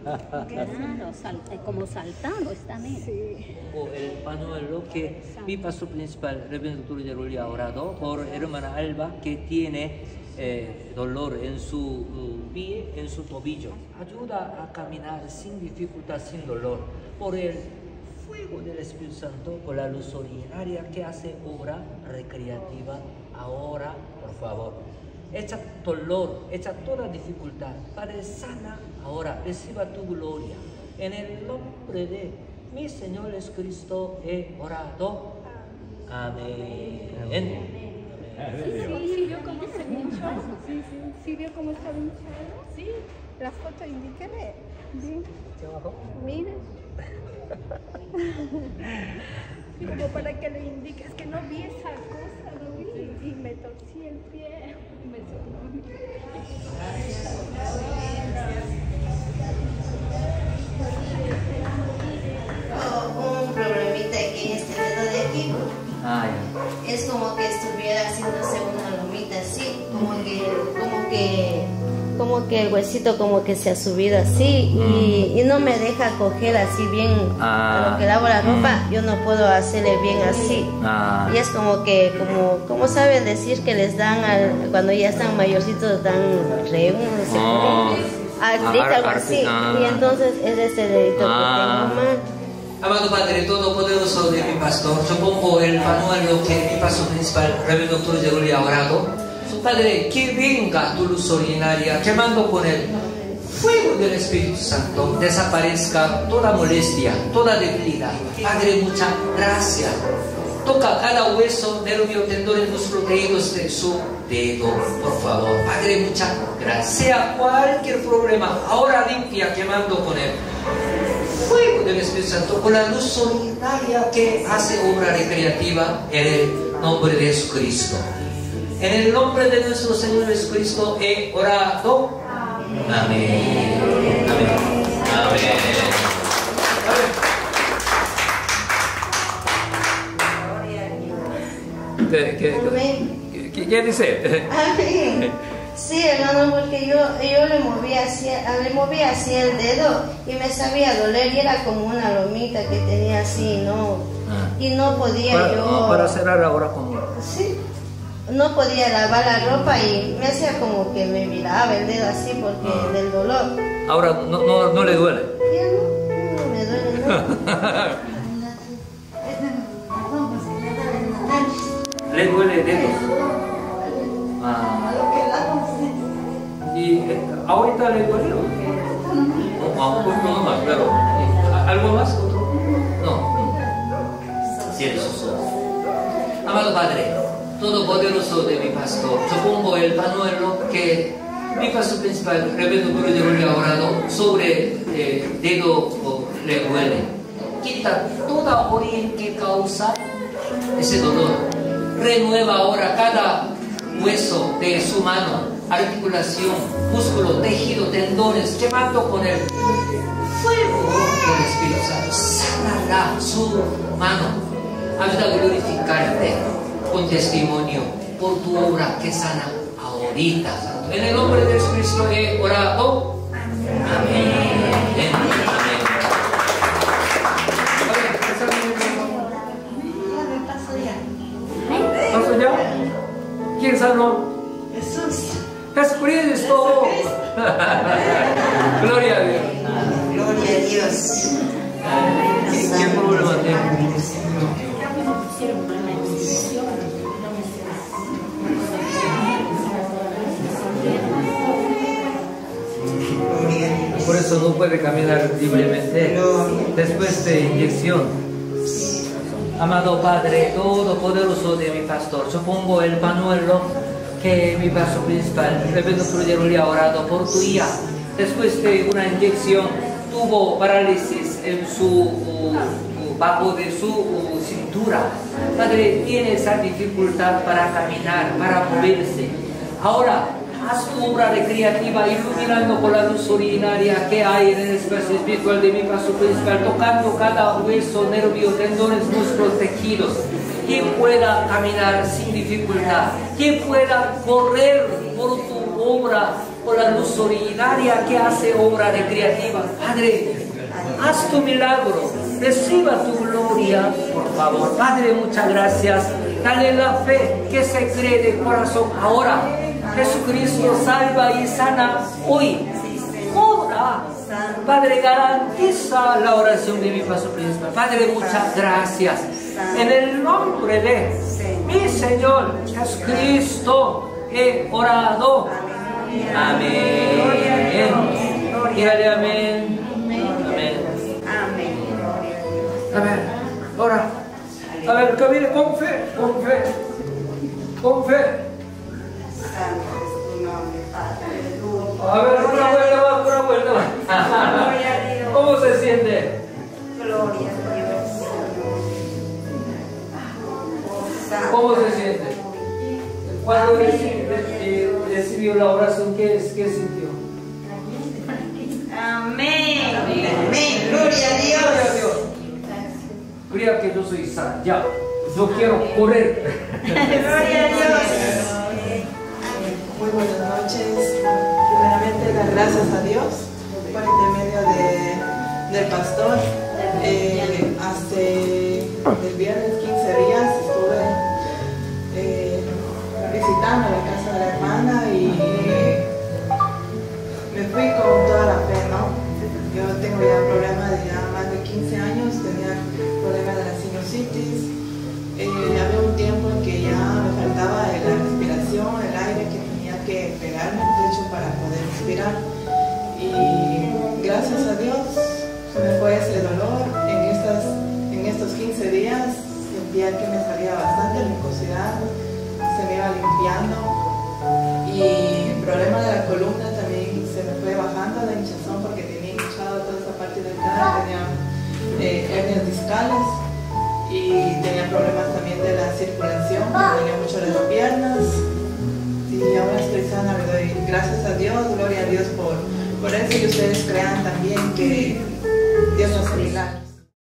Claro, como saltando está bien. Sí. O el pañuelo que mi pastor principal, Reverendo Dr. Jeruli, ha orado por hermana Alba que tiene dolor en su pie, en su tobillo. Ayuda a caminar sin dificultad, sin dolor. Por el fuego del Espíritu Santo, por la luz ordinaria que hace obra recreativa ahora, por favor. Echa dolor, echa toda dificultad. Padre, sana ahora, reciba tu gloria. En el nombre de mi Señor Jesucristo he orado. Amén. Sí, vio cómo se hinchó. Sí, vio cómo estaba hinchado. Sí, la foto indíquele. Bien. Mire. Como para que le indiques que no vi esa cosa, lo vi y me torcí el pie. Me Un problemita aquí en este dedo de aquí. Es como que estuviera haciéndose una lomita así, como que el huesito como que se ha subido así y no me deja coger así bien a lo que lavo la ropa. Yo no puedo hacerle bien así. Y es como saben decir que les dan cuando ya están mayorcitos dan reún, no sé algo así. Y entonces es ese dedito que tengo mal. Amado Padre Todopoderoso de mi pastor, yo pongo el pañuelo que mi pastor principal, Reverendo Dr. Jeruli, ha orado. Padre, que venga tu luz ordinaria, quemando con el fuego del Espíritu Santo, desaparezca toda molestia, toda debilidad. Padre, mucha gracia. Toca cada hueso, nervio, tendones, músculos, tejidos de su dedo, por favor. Padre, mucha gracia. Sea cualquier problema, ahora limpia, quemando con el fuego del Espíritu Santo, con la luz ordinaria que hace obra recreativa en el nombre de Jesucristo. En el nombre de nuestro Señor Jesucristo he orado. Amén. Amén. Amén. ¿Qué dice? Amén. Sí, hermano, porque yo le movía así el dedo y me sabía doler y era como una lomita que tenía así, ¿no? Y no podía yo... Para cerrar ahora como... Sí. No podía lavar la ropa y me hacía como que me viraba el dedo así porque del dolor. Ahora no le duele. Ya no me duele nada. Le duele el dedo. ¿Y ahorita le duele? No más, claro. ¿Algo más? No. Cierre sus ojos. Amado Padre Todopoderoso de mi pastor, yo pongo el pañuelo que mi pastor principal, Reverendo Dr. Jeruli, ha orado sobre el dedo le duele. Quita toda origen que causa ese dolor. Renueva ahora cada hueso de su mano, articulación, músculo, tejido, tendones, quemando con el fuego del Espíritu Santo. Sanará su mano. Ayuda a glorificarte con testimonio por tu obra que sana ahorita. En el nombre de Jesucristo he orado. Amén. Amén. ¿Pasó ya? ¿Quién sanó? Jesús. Jesucristo. Gloria a Dios. Gloria a Dios. ¿Qué problema tiene? Por eso no puede caminar libremente después de inyección. Amado Padre Todopoderoso de mi pastor, yo pongo el pañuelo que mi pastor principal, Reverendo Dr. Jeruli, ha orado por tu hija. Después de una inyección tuvo parálisis en bajo de su cintura. Padre, tiene esa dificultad para caminar, para moverse. Ahora, haz tu obra recreativa iluminando con la luz ordinaria que hay en el espacio espiritual de mi pastor principal, tocando cada hueso, nervio, tendones, músculos, tejidos, que pueda caminar sin dificultad, que pueda correr por tu obra por la luz solidaria que hace obra recreativa. Padre, haz tu milagro, reciba tu gloria, por favor. Padre, muchas gracias. Dale la fe que se cree de corazón ahora. Jesucristo salva y sana hoy. Obra. Padre, garantiza la oración de mi pastor principal. Padre, muchas gracias. En el nombre de mi Señor Jesucristo he orado. Amén. Dígale amén. Amén. A ver, ahora. A ver, camine con fe, con fe. Con fe. A ver, una vuelta más, una vuelta más. ¿Cómo se siente? Gloria a Dios. ¿Cómo se siente? Cuando recibió la oración, ¿qué sintió? Amén. Amén. Gloria a Dios. Gloria a Dios. Crea que yo soy sano. Ya. Yo quiero correr. Gloria a Dios. Muy buenas noches. Primeramente, dar gracias a Dios por intermedio del pastor. Hace el viernes 15 días estuve visitando la casa de la hermana y me fui con toda la fe, ¿no? Yo tengo ya problemas de ya más de 15 años, tenía problemas de la sinusitis. Había un tiempo en que ya me faltaba la respiración, el aire que tenía que pegarme al techo para poder respirar. Y gracias a Dios se me fue ese dolor. En estos 15 días sentía que me salía bastante mucosidad, se me iba limpiando y el problema de la columna también se me fue bajando la hinchazón porque tenía hinchado toda esa parte del cara, tenía hernias discales y tenía problemas también de la circulación, me dolía mucho las piernas y ahora estoy sana, le doy gracias a Dios, gloria a Dios por eso, y ustedes crean también que Dios nos milagros.